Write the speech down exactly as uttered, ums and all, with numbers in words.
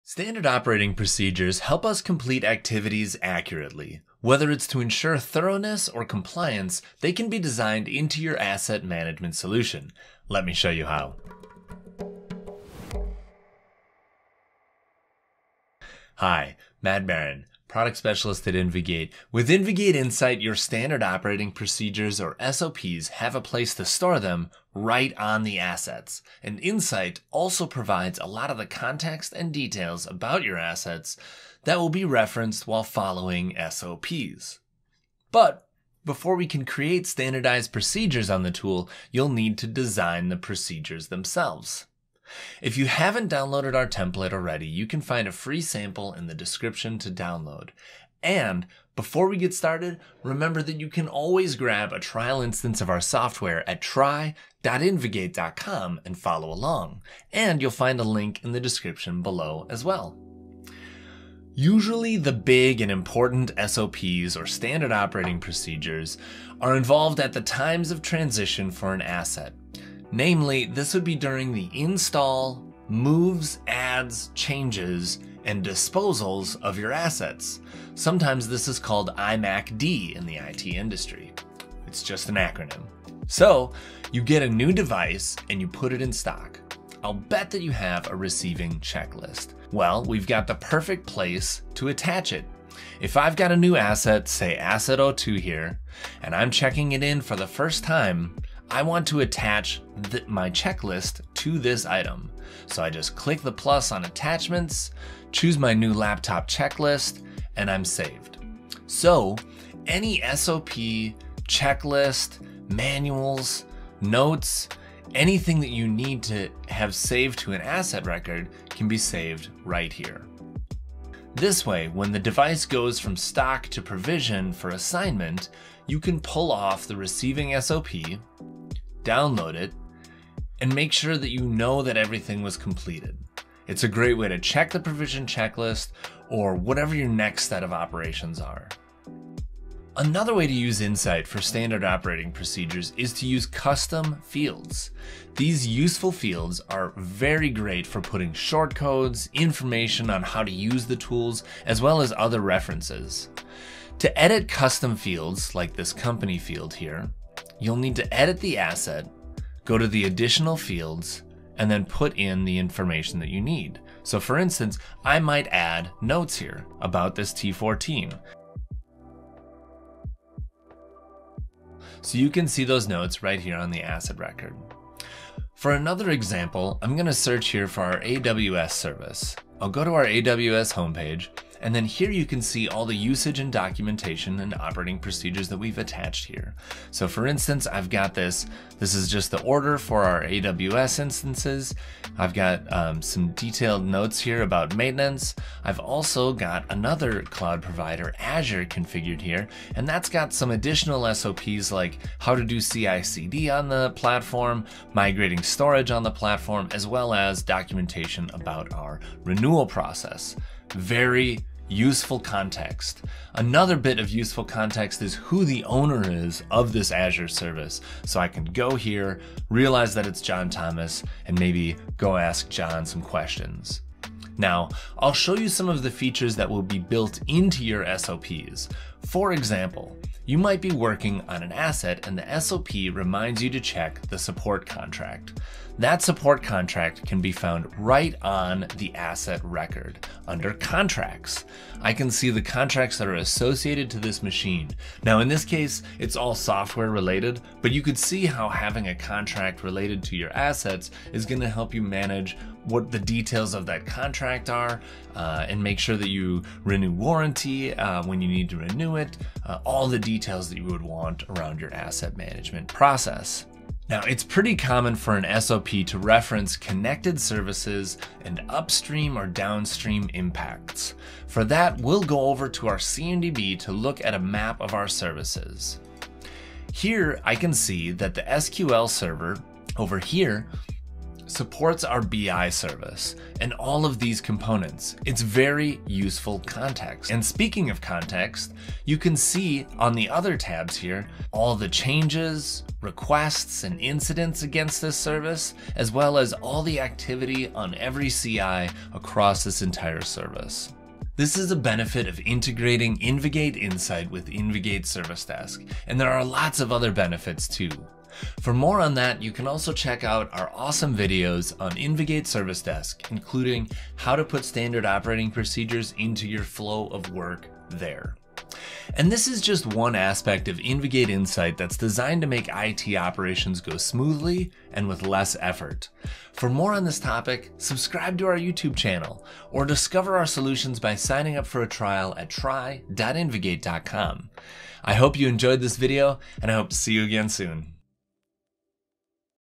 Standard operating procedures help us complete activities accurately. Whether it's to ensure thoroughness or compliance, they can be designed into your asset management solution. Let me show you how. Hi, Matt Barron, Product Specialist at InvGate. With InvGate Insight, your standard operating procedures, or S O Ps, have a place to store them right on the assets. And Insight also provides a lot of the context and details about your assets that will be referenced while following S O Ps. But before we can create standardized procedures on the tool, you'll need to design the procedures themselves. If you haven't downloaded our template already, you can find a free sample in the description to download. And before we get started, remember that you can always grab a trial instance of our software at try dot invigate dot com and follow along. And you'll find a link in the description below as well. Usually the big and important S O Ps, or standard operating procedures, are involved at the times of transition for an asset. Namely, this would be during the install, moves, adds, changes, and disposals of your assets. Sometimes this is called I MAC D in the I T industry. It's just an acronym. So, you get a new device and you put it in stock. I'll bet that you have a receiving checklist. Well, we've got the perfect place to attach it. If I've got a new asset, say asset zero two here, and I'm checking it in for the first time, I want to attach the, my checklist to this item. So I just click the plus on attachments, choose my new laptop checklist, and I'm saved. So any S O P, checklist, manuals, notes, anything that you need to have saved to an asset record can be saved right here. This way, when the device goes from stock to provision for assignment, you can pull off the receiving S O P, download it, and make sure that you know that everything was completed. It's a great way to check the provision checklist or whatever your next set of operations are. Another way to use Insight for standard operating procedures is to use custom fields. These useful fields are very great for putting shortcodes, information on how to use the tools, as well as other references. To edit custom fields, like this company field here, you'll need to edit the asset, go to the additional fields, and then put in the information that you need. So for instance, I might add notes here about this T four team. So you can see those notes right here on the asset record. For another example, I'm going to search here for our A W S service. I'll go to our A W S homepage, and then here you can see all the usage and documentation and operating procedures that we've attached here. So for instance, I've got this, this is just the order for our A W S instances. I've got um, some detailed notes here about maintenance. I've also got another cloud provider, Azure, configured here, and that's got some additional S O Ps like how to do C I C D on the platform, migrating storage on the platform, as well as documentation about our renewal process. Very useful context. Another bit of useful context is who the owner is of this Azure service. So I can go here, realize that it's John Thomas, and maybe go ask John some questions. Now, I'll show you some of the features that will be built into your S O Ps. For example, you might be working on an asset and the S O P reminds you to check the support contract. That support contract can be found right on the asset record under contracts. I can see the contracts that are associated to this machine. Now in this case, it's all software related, but you could see how having a contract related to your assets is going to help you manage what the details of that contract are uh, and make sure that you renew warranty uh, when you need to renew it, uh, all the details that you would want around your asset management process. Now, it's pretty common for an S O P to reference connected services and upstream or downstream impacts. For that, we'll go over to our C M D B to look at a map of our services. Here, I can see that the S Q L server over here supports our B I service and all of these components. It's very useful context. And speaking of context, you can see on the other tabs here all the changes, requests, and incidents against this service, as well as all the activity on every C I across this entire service. This is a benefit of integrating InvGate Insight with InvGate Service Desk, and there are lots of other benefits too. For more on that, you can also check out our awesome videos on InvGate Service Desk, including how to put standard operating procedures into your flow of work there. And this is just one aspect of InvGate Insight that's designed to make I T operations go smoothly and with less effort. For more on this topic, subscribe to our YouTube channel or discover our solutions by signing up for a trial at try dot invigate dot com. I hope you enjoyed this video, and I hope to see you again soon.